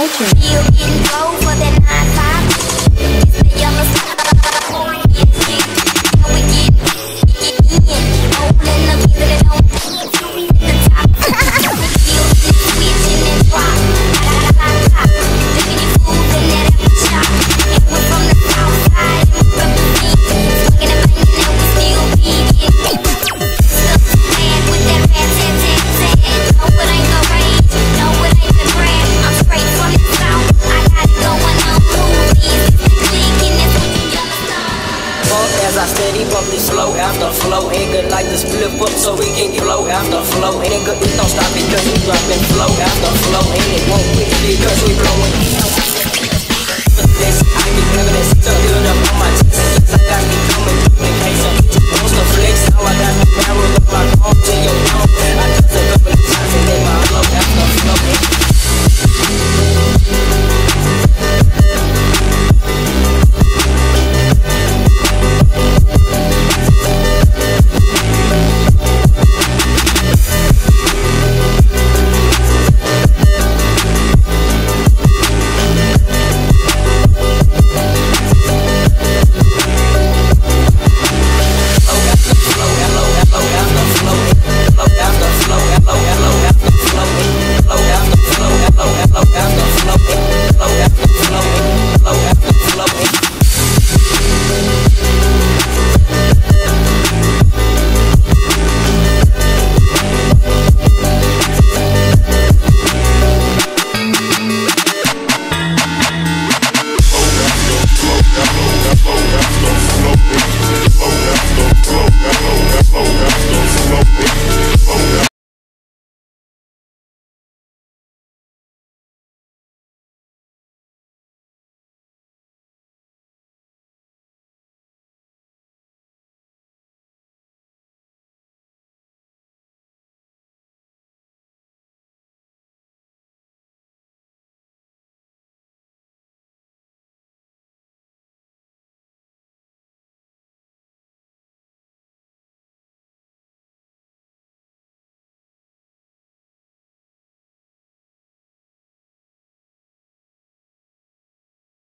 Slow after flow, ain't good like the split up so we can get flow after flow. Ain't good, it don't stop because we dropping flow after flow. And it won't quit because we